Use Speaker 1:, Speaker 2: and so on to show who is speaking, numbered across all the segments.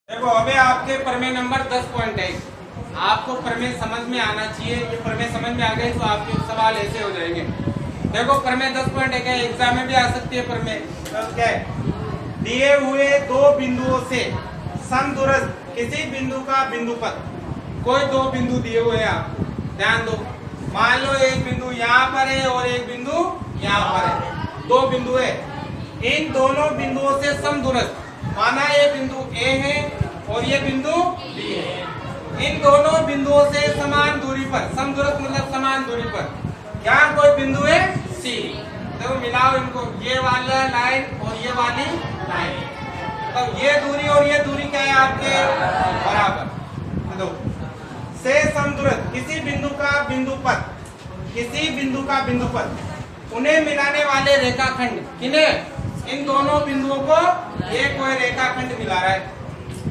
Speaker 1: देखो अबे आपके प्रमेय नंबर 10.1 आपको प्रमेय समझ में आना चाहिए। ये प्रमेय समझ में आ गए तो आपके सवाल ऐसे हो जाएंगे। देखो प्रमेय 10.1 है, एग्जाम में भी आ सकती है प्रमेय। क्या है? दिए हुए दो बिंदुओं से समदूरस्थ किसी बिंदु का बिंदुपथ। कोई दो बिंदु दिए हुए हैं, आप ध्यान दो। मान लो एक बिंदु यहाँ पर है और एक बिंदु यहाँ पर है, दो बिंदु है। इन दोनों बिंदुओं से समदूरस्थ, माना ये बिंदु ए है और ये बिंदु बी है। इन दोनों बिंदुओं से समान दूरी पर, समदूरस्थ मतलब समान दूरी पर, यहाँ कोई बिंदु है सी। देखो मिलाओ इनको, ये वाला लाइन और ये वाली लाइन, तो ये दूरी और ये दूरी क्या है आपके बराबर। देखो से समदूरस्थ किसी बिंदु का बिंदुपथ, किसी बिंदु का बिंदुपथ, उन्हें मिलाने वाले रेखाखंड, किन्हें? इन दोनों बिंदुओं को ये कोई रेखाखंड मिला रहा है।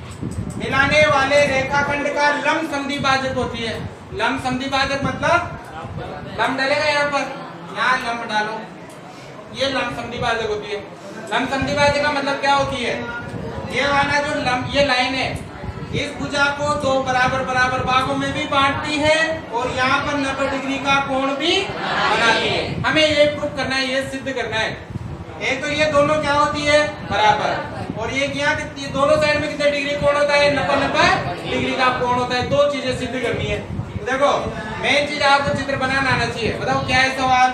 Speaker 1: मिलाने वाले रेखाखंड का लंब संधिभाजक होती है। लंब संधिभाजक मतलब लंब डालेगा यहाँ पर, यहाँ लंब डालो, ये लंब संधिभाजक होती है। लंब संधिभाजक का मतलब क्या होती है? ये वाला जो लंब, ये लाइन है, इस भुजा को दो बराबर बराबर भागों में भी बांटती है और यहाँ पर 90 डिग्री का कोण भी बनाती है। हमें ये प्रूफ करना है, ये सिद्ध करना है। एक तो ये दोनों क्या होती है बराबर, और ये क्या कितनी, दोनों साइड में कितने डिग्री कोण होता है? 90 डिग्री का कोण होता है। दो चीजें सिद्ध करनी है। देखो मेन चीज आपको चित्र बनाना आना चाहिए। बताओ क्या है सवाल?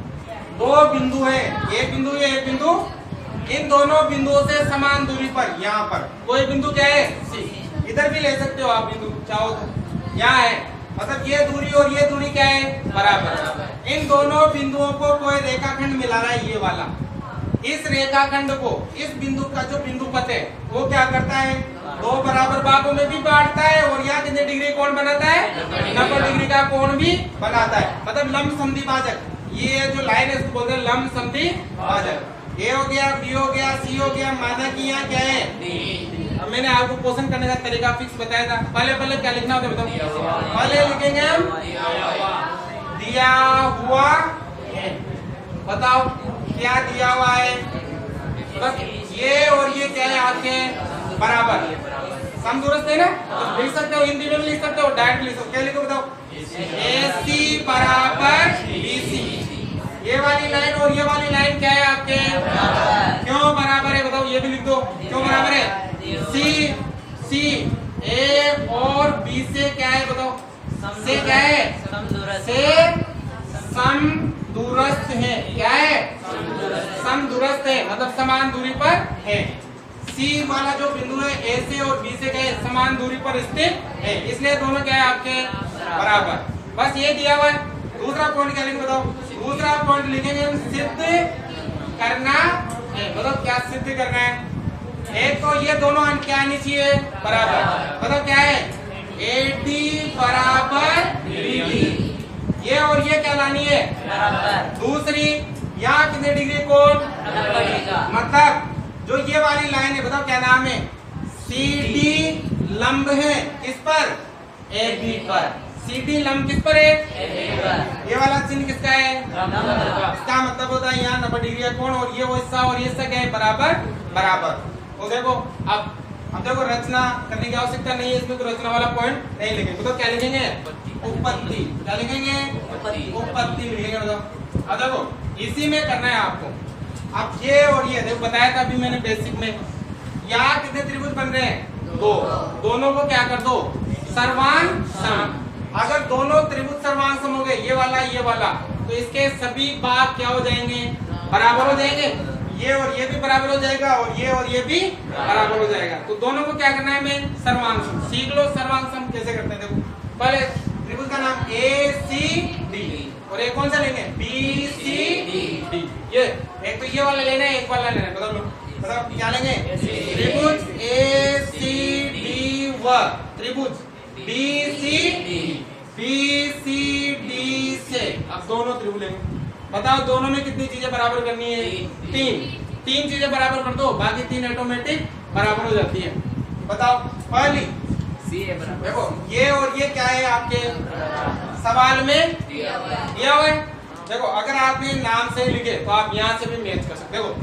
Speaker 1: दो बिंदु है, एक बिंदु ये एक बिंदु, इन दोनों बिंदुओं से समान दूरी पर, यहाँ पर कोई बिंदु क्या है सी। इधर भी ले सकते हो आप बिंदु चाहो तो, यहाँ है, मतलब ये दूरी और ये दूरी क्या है बराबर। इन दोनों बिंदुओं को कोई रेखाखंड मिला रहा है, ये वाला। इस रेखाखंड को, इस बिंदु का जो बिंदुपथ है वो क्या करता है? दो बराबर भागों में भी बांटता है और यहाँ कितने डिग्री कोण बनाता है? 90 डिग्री का कोण भी बनाता है। मतलब लंब संधिभाजक, ये जो लाइन है इसको बोलते हैं लंब संधिभाजक। ए हो गया, बी हो गया, सी हो गया, माना कि यहाँ क्या है डी। अब मैंने आपको क्वेश्चन करने का तरीका फिक्स बताया था। पहले क्या लिखना होता है बताओ? पहले लिखेंगे हम दिया हुआ है। बताओ क्या दिया हुआ है? बस ये और ये क्या है आपके बराबर, समदूरस्थ है ना। तो लिख सकते हो, हिंदी में भी लिख सकते हो, डायरेक्ट लिख सकते हो। क्या लिखो बताओ? AC बराबर BC। ये वाली लाइन और ये वाली लाइन क्या है आपके क्यों बराबर है? बताओ, ये भी लिख दो क्यों बराबर है। C A और B से क्या है बताओ? से क्या है? से समदूरस्थ है। क्या है? समदूरस्थ है, मतलब समान दूरी पर है। सी वाला जो बिंदु है ए से और बी से क्या है? समान दूरी पर स्थित है, इसलिए दोनों क्या है आपके बराबर। बस ये दिया हुआ है। दूसरा पॉइंट क्या लिखेंगे बताओ? दूसरा पॉइंट लिखेंगे हम सिद्ध करना है। मतलब क्या सिद्ध करना है? एक तो ये दोनों अंक क्या आनी चाहिए बराबर। मतलब क्या है? AD बराबर BD, ये और ये क्या लानी है बराबर। दूसरी, यहाँ कितने डिग्री कोण? मतलब जो ये वाली लाइन है बताओ क्या नाम है? CD लंब है किस पर? AB पर। CD लंब किस पर है? AB पर। ये वाला चिन्ह किसका है? इसका मतलब होता है यहाँ 90 डिग्री का कोण, और ये वो हिस्सा और ये हिस्सा क्या है बराबर बराबर। तो देखो अब देखो रचना करने की आवश्यकता नहीं है, इसमें कोई रचना वाला पॉइंट नहीं लिखेंगे। तो क्या लिखेंगे? उत्पत्ति। क्या लिखेंगे? उत्पत्ति लिखेंगे। बताओ अब देखो इसी में करना है आपको। अब ये और ये देखो बताया था अभी मैंने बेसिक में, यहाँ कितने त्रिभुज बन रहे हैं? दो। दोनों को क्या कर दो? सर्वांग सम। अगर दोनों त्रिभुज सर्वांग सम हो गए, ये वाला ये वाला, तो इसके सभी भाग क्या हो जाएंगे? बराबर हो जाएंगे। ये और ये भी बराबर हो जाएगा और ये भी बराबर हो जाएगा। तो दोनों को क्या करना है? मैं सर्वांग सम सीख लो। सर्वांग सम कैसे करते हैं देखो। पहले त्रिभुज का नाम ACD, और एक कौन सा लेंगे? BCD। ये एक तो ये वाला लेना है, एक वाला लेना है। बताओ क्या लेंगे? त्रिभुज ACD व त्रिभुज BCD से अब दोनों त्रिभुज लेंगे। बताओ दोनों में कितनी चीजें बराबर करनी है? तीन चीजें बराबर कर दो, बाकी तीन ऑटोमेटिक बराबर हो जाती है। बताओ पहली देखो, ये और ये क्या है आपके सवाल में दिया हुआ है। देखो अगर आपने नाम से लिखे तो आप यहाँ से भी मैच कर सकते हो।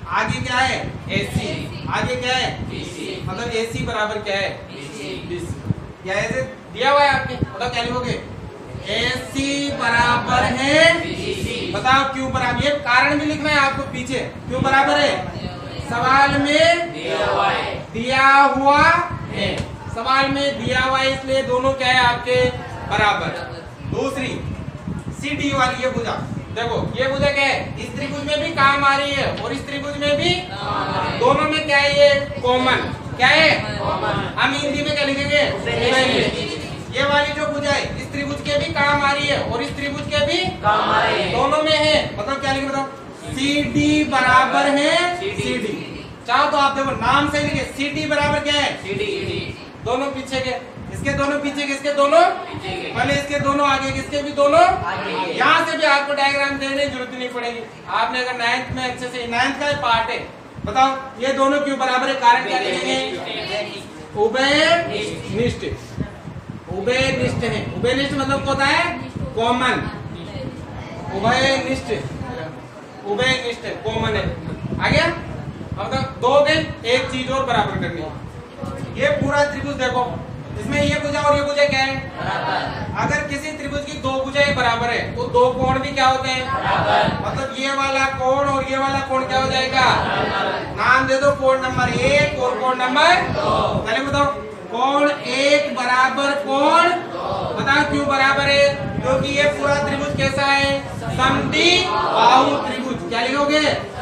Speaker 1: आगे क्या है AC, आगे क्या है BC, मतलब AC बराबर क्या है BC। क्या ऐसे दिया हुआ है आपके, बताओ क्या लिखोगे, AC बराबर है BC। बताओ क्यों बराबर, ये कारण भी लिखना है आपको पीछे, क्यों बराबर है, सवाल में दिया हुआ है, सवाल में दिया हुआ है, इसलिए दोनों क्या है आपके बराबर। दूसरी CD वाली ये भुजा, देखो ये भुजा क्या है, इस त्रिभुज में भी काम आ रही है और इस त्रिभुज में भी, दोनों में क्या है ये कॉमन, क्या है हम हिंदी में क्या लिखेंगे, ये वाली जो भुजा है इस त्रिभुज के भी काम आ रही है और इस त्रिभुज के भी काम आ रही है, दोनों में है, मतलब क्या लिखे, बताओ CD बराबर है CD। चाहो तो आप देखो नाम से लिखे, CD बराबर क्या है CD, दोनों पीछे के, इसके दोनों पीछे के, इसके दोनों पहले, इसके दोनों आगे, इसके भी दोनों आगे। यहाँ से भी आपको डायग्राम देने की जरूरत नहीं पड़ेगी, आपने अगर 9th में अच्छे से, 9th का पार्ट है, बताओ ये दोनों क्यों बराबर है, कारण क्या लिखेंगे, उभयनिष्ठ, उभयनिष्ठ है, उभयनिष्ठ मतलब होता है कॉमन, उभयनिष्ठ, उभयनिष्ठ कॉमन है, आ गया। अब तक दो दिन एक चीज और बराबर करनी है, ये पूरा त्रिभुज देखो, इसमें ये भुजा और ये भुजा क्या है बराबर। अगर किसी त्रिभुज की दो भुजाएं बराबर है तो दो कोण भी क्या होते हैं बराबर, मतलब ये वाला कोण और ये वाला कोण क्या हो जाएगा, नाम दे दो कोण नंबर 1 और कोण नंबर 2। पहले बताओ कोण 1 बराबर कोण, बताओ क्यों बराबर है, क्योंकि ये पूरा त्रिभुज कैसा है, समद्विबाहु त्रिभुज, क्या लिखोगे,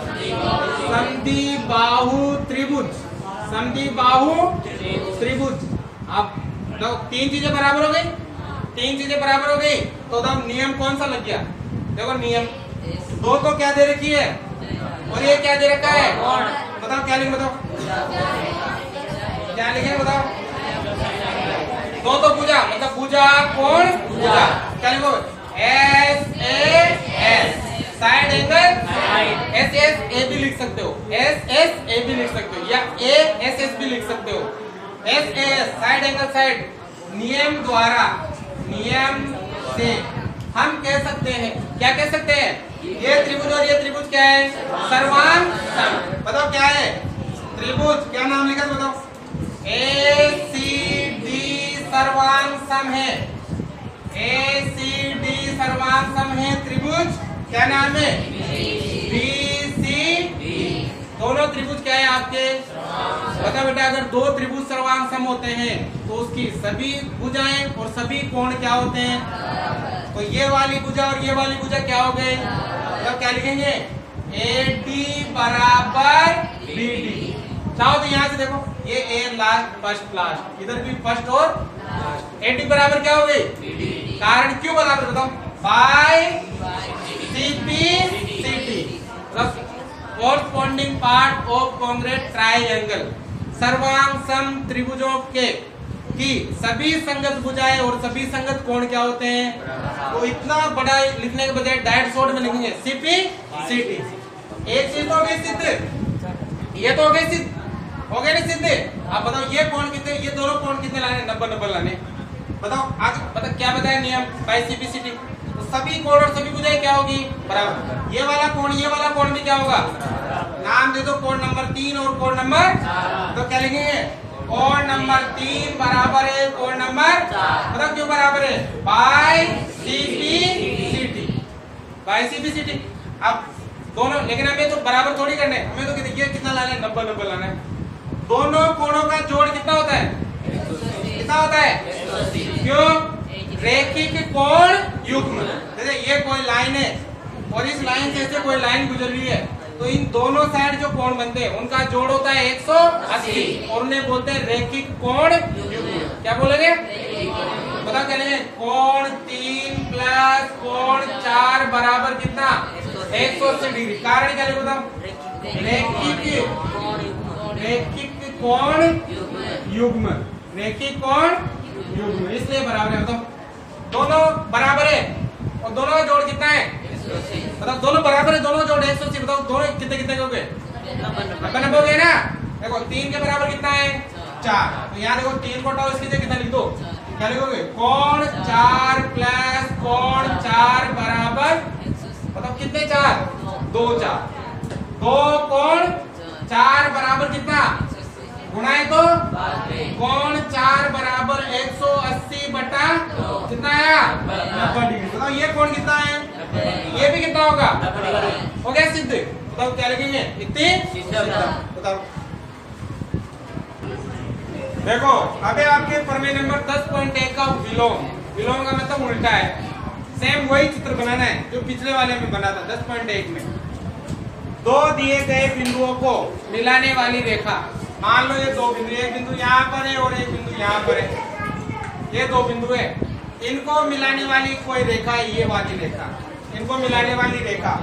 Speaker 1: समद्विबाहु त्रिभुज, समद्विबाहु त्रिभुज। अब तो तीन चीजें बराबर हो गई, तीन चीजें बराबर हो गई, तो तब नियम कौन सा लग गया, देखो नियम, दो तो क्या दे रखी है और ये क्या दे रखा है, बताओ क्या लिखे, बताओ क्या लिखे, बताओ दो तो भुजा, मतलब भुजा कोण भुजा, क्या लिखो, SAS, साइड एंगल, SSA भी लिख सकते हो, SSA भी लिख सकते हो, या ASS भी लिख सकते हो, SAS साइड एंगल साइड। नियम द्वारा, नियम से हम कह सकते हैं, क्या कह सकते हैं, ये त्रिभुज और ये त्रिभुज क्या है, सर्वांग सम, बताओ क्या है त्रिभुज, क्या नाम लिखा बताओ, ACD सर्वांग सम है, ACD सर्वांग सम है त्रिभुज, क्या नाम है BCD, दोनों त्रिभुज क्या है आपके, बता बेटा अगर दो त्रिभुज सर्वांग सम होते हैं तो उसकी सभी भुजाएं और सभी कोण क्या होते हैं, तो ये वाली भुजा और ये वाली भुजा क्या हो गए, तो क्या लिखेंगे, AD बराबर BD। चाहो तो यहाँ से देखो, ये A लास्ट फर्स्ट लास्ट, इधर भी फर्स्ट और लास्ट, AD बराबर क्या हो गई BD, कारण क्यों बराबर बताओ, by CPCD, corresponding part of congruent triangle, सर्वांग सम त्रिभुजों के की सभी संगत भुजाएं और सभी संगत कोण क्या होते हैं, तो इतना बड़ा लिखने के बजाय डायरेक्ट शॉर्ट में लिखेंगे CPCD। एक चीज तो हो गई सिद्ध, ये तो हो गई सिद्ध, हो गए ना सिद्ध। अब बताओ ये कोण कितने, ये दोनों कोण कितने लाने, 90 लाने, बताओ आगे बताओ क्या बताया नियम, बाय CPCD, तो सभी कोण और सभी भुजाएं क्या होगी बराबर, ये वाला कोण भी क्या होगा, नाम दे दो कोण नंबर 3 और कोण नंबर 4, तो क्या लिखेंगे, कोण नंबर 3 बराबर है कोण नंबर 4, मतलब क्यों बराबर है, बाय CPCD, बाय CPCD। अब दोनों, लेकिन हमें तो बराबर थोड़ी करने, हमें तो ये कितना लाना है, 90 लाना है, दोनों कोणों का जोड़ कितना होता है, कितना होता है, क्यों, रैखिक कोण युग्म, जैसे ये कोई लाइन है और इस लाइन से ऐसे कोई लाइन गुजर रही है, तो इन दोनों साइड जो कोण बनते हैं उनका जोड़ होता है 180 और उन्हें बोलते हैं रैखिक कोण युग्म। क्या बोलेंगे, बताओ क्या लेंगे, कोण 3 प्लस कोण 4 बराबर कितना, 180 डिग्री, कारण क्या बताओ, रैखिक कोण युग्म, रैखिक कोण युग्म, इसलिए बराबर है, बताओ दोनों बराबर है और दोनों का जोड़ कितना है, बताओ दोनों बराबर है, दोनों जोड़ 180, बताओ दोनों कितने कितने हो गए, 90 हो गए ना। देखो 3 के बराबर कितना है 4, तो यहाँ देखो 3 को हटाओ, इसकी जगह कितना लिख दो, क्या लिखोगे, कोण 4 प्लस कोण 4 बराबर, बताओ कितने 4, 2 4, 2 कोण 4 बराबर कितना गुणाए तो कोण 4 बराबर 180 बटा कितना आया 90 डिग्री। बताओ ये कोण कितना है, ये भी कितना होगा, हो गया सिद्ध। बताओ क्या लिखेंगे, इतनी बताओ। देखो अबे आपके प्रमेय नंबर 10.1 का विलोम, विलोम का मतलब उल्टा है। सेम वही चित्र बनाना है जो पिछले वाले में बना था 10.1 में। दो दिए गए बिंदुओं को मिलाने वाली रेखा, मान लो ये दो बिंदु, एक बिंदु यहाँ पर है और एक बिंदु यहाँ पर है, ये दो बिंदु है, इनको मिलाने वाली कोई रेखा है, ये वाली रेखा, इनको मिलाने वाली रेखा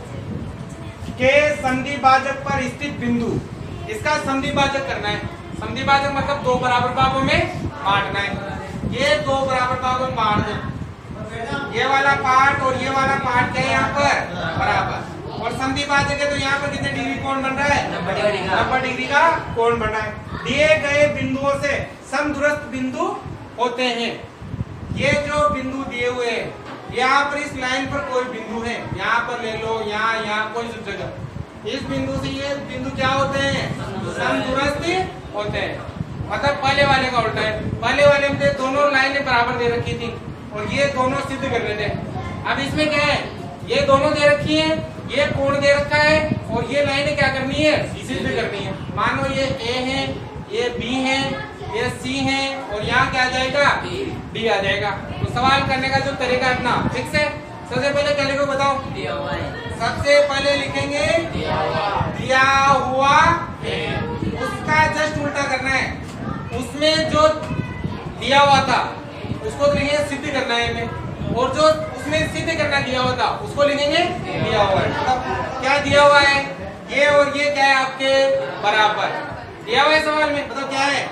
Speaker 1: के संधिभाजक पर स्थित बिंदु, इसका संधिभाजक करना है। संधिभाजक मतलब दो बराबर भागों में बांटना है। ये दो बराबर भागों में बांट दो, ये वाला पार्ट और ये वाला पार्ट क्या है यहाँ पर बराबर, और संधिभाजक है तो यहाँ पर कितने डिग्री कोण बन रहा है, 90 डिग्री का कोण बन रहा है। दिए गए बिंदुओं से समदूरस्थ बिंदु होते हैं। ये जो बिंदु दिए हुए हैं, यहाँ पर इस लाइन पर कोई बिंदु है, यहाँ पर ले लो, यहाँ कोई जगह, इस बिंदु से ये बिंदु क्या होते हैं, समदूरस्थ होते हैं। मतलब पहले वाले का उल्टा है, पहले वाले में दोनों लाइनें बराबर दे रखी थी और ये दोनों सिद्ध कर रहे थे। अब इसमें क्या है, ये दोनों दे रखी है, ये कोण दे रखा है और ये लाइनें क्या करनी है, सिद्ध करनी है। मानो ये ए है, ये बी है, ये सी है और यहाँ क्या आ जाएगा, डी आ जाएगा। तो सवाल करने का जो तरीका अपना फिक्स है। सबसे पहले क्या लिखो बताओ, सबसे पहले लिखेंगे दिया हुआ है, उसका जस्ट उल्टा करना है। उसमें जो दिया हुआ था उसको तो लिखेंगे सिद्ध करना है हमें, और जो उसमें सिद्ध करना दिया हुआ था उसको लिखेंगे दिया हुआ है। मतलब क्या दिया हुआ है, ये और ये क्या है आपके बराबर दिया हुआ है सवाल में। मतलब क्या है,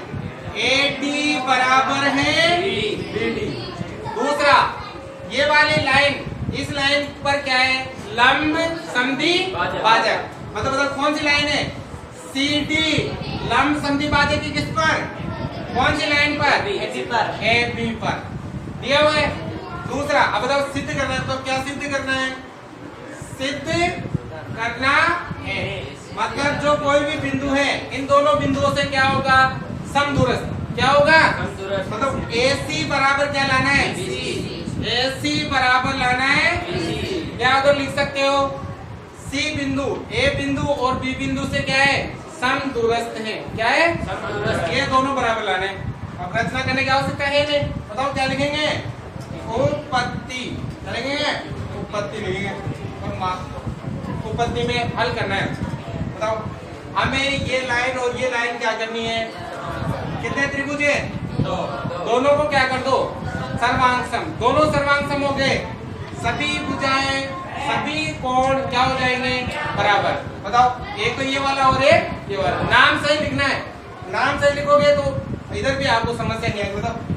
Speaker 1: AD बराबर है BD। दूसरा ये वाली लाइन, इस लाइन पर क्या है, लंब संधि भाजक। मतलब कौन सी लाइन है, CD लंब संधि भाजक की किस पर, कौन सी लाइन पर, AB पर दिया हुआ है। दूसरा अब बताओ सिद्ध करना है, तो क्या सिद्ध करना है, सिद्ध करना है मतलब जो कोई भी बिंदु है इन दोनों बिंदुओं से क्या होगा, समदूरस्थ। क्या होगा, मतलब AC बराबर क्या लाना है, AC बराबर लाना है। क्या उधर लिख सकते हो, C बिंदु A बिंदु और B बिंदु से क्या है, समदूरस्थ है। क्या है, समदूरस्थ। ये दोनों बराबर लाने। अब रचना करने की आवश्यकता है नहीं। बताओ क्या लिखेंगे, उत्पत्ति लिखेंगे, उत्पत्ति लिखेंगे और उत्पत्ति में हल करना है। बताओ हमें ये लाइन और ये लाइन क्या करनी है, कितने त्रिभुज है, दोनों को क्या कर दो, सर्वांगसम। दोनों सर्वांगसम हो गए, सभी भुजाएं सभी कोण क्या हो जाएंगे बराबर। बताओ एक तो ये वाला और एक ये वाला। नाम सही लिखना है, नाम सही लिखोगे तो इधर भी आपको समस्या नहीं आएगी। बताओ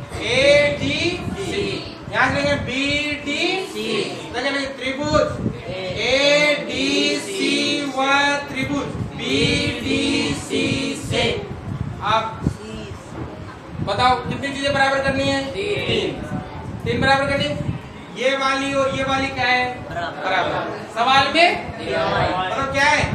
Speaker 1: ADC, यहाँ से लेंगे BDC, त्रिभुज ADC व त्रिभुज BDC से आप बताओ कितनी चीजें बराबर करनी है, तीन बराबर करनी। ये वाली और ये वाली क्या है, बराबर। सवाल में मतलब क्या है,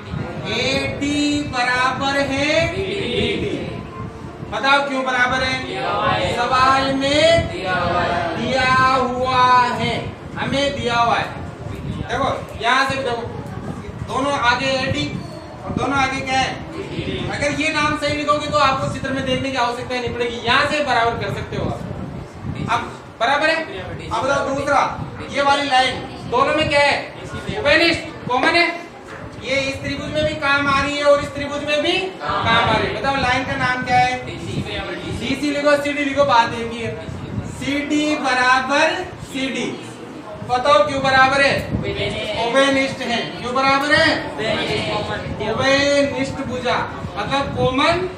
Speaker 1: AD बराबर है BD। बताओ क्यों बराबर है, सवाल में दिया हुआ है, हमें दिया हुआ है। देखो यहाँ से देखो, दोनों आगे AD और दोनों आगे क्या है, अगर ये नाम सही लिखोगे तो आपको चित्र में देखने की आवश्यकता नहीं पड़ेगी, यहाँ से बराबर कर सकते हो आप। अब बराबर है। अब बताओ दूसरा, ये वाली लाइन दोनों में क्या है, उभयनिष्ठ कॉमन है। ये इस त्रिभुज में भी काम आ रही है और इस त्रिभुज में भी काम आ रही है। बताओ लाइन का नाम क्या है, DC लिखो, CD लिखो, बात एक ही है। CD बराबर CD। बताओ क्यों बराबर है, उभयनिष्ठ है। क्यों बराबर है, उभयनिष्ठ भुजा मतलब कॉमन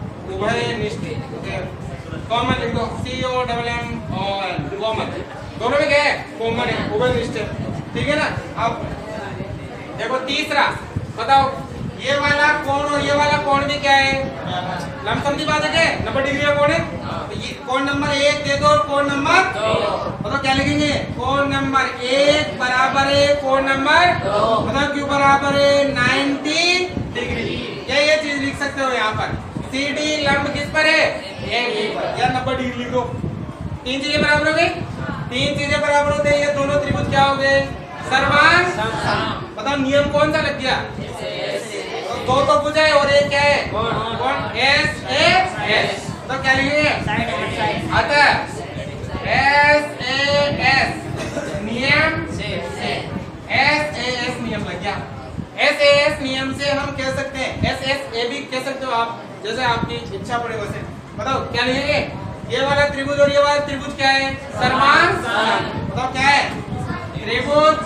Speaker 1: उभयनिष्ठ। कॉमन लिख दो, COMM और कॉमन, दोनों में क्या है, कॉमन है, उभयनिष्ठ है। ठीक है ना। अब देखो तीसरा, बताओ ये वाला कोण और ये वाला कोण भी क्या है, लंब संधि भाजक है, 90 डिग्री का कोण है। तो ये कोण नंबर 1 दे दो और कोण नंबर 2। बताओ क्या लिखेंगे, कोण नंबर 1 बराबर है कोण नंबर 2। बताओ क्यों बराबर है, 90 डिग्री। ये चीज लिख सकते हो यहाँ पर। CD लंब किस पर है? AB पर। या 90 डिग्री लिख दो। तीन चीजें बराबर हो गई। तीन चीजें बराबर होते हैं, ये दोनों त्रिभुज क्या हो गए? सर्वांग सम। बताओ नियम कौन सा लग गया? दो तो भुजा है और एक क्या है? कौन? SAS। तो क्या लिखेंगे? अतः SAS नियम से SAS नियम लग गया। SAS नियम से हम कह सकते हैं, SSAB कह सकते हो आप, जैसे आपकी इच्छा पड़े वैसे। बताओ क्या लिखेंगे? ये वाला त्रिभुज और ये वाला त्रिभुज क्या है? सर्वांग सम। बताओ क्या है? त्रिभुज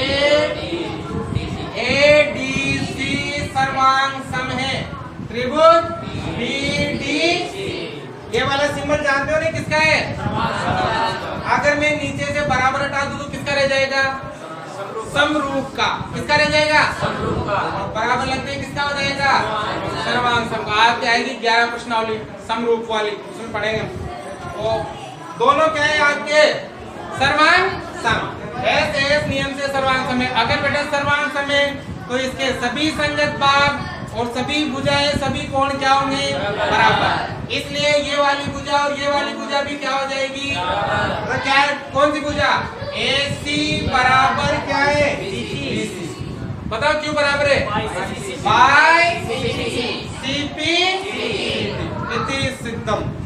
Speaker 1: ADC सर्वांग सम है। त्रिभुज BDC ये वाला सिंबल जानते हो नहीं किसका है? अगर मैं नीचे से बराबर हटा दूं तो किसका रह जाएगा? समरूप का। किसका रह जाएगा? समरूप का। बराबर लगते किसका हो जाएगा? सर्वांग सम का। आपकी आएगी 11 प्रश्नावली समरूप वाली, उसमें पढ़ेंगे। तो दोनों क्या है आपके? सर्वांग सम। SAS नियम से सर्वांग सम है। अगर बेटा सर्वांग सम है तो इसके सभी संगत भाग और सभी भुजाएं, सभी कोण क्या होंगे? बराबर। इसलिए ये वाली भुजा और ये वाली भुजा भी क्या हो जाएगी? तो क्या है? कौन सी भुजा? AC बराबर क्या है? BC। बताओ क्यों बराबर है? बाय CP इति सिद्धम।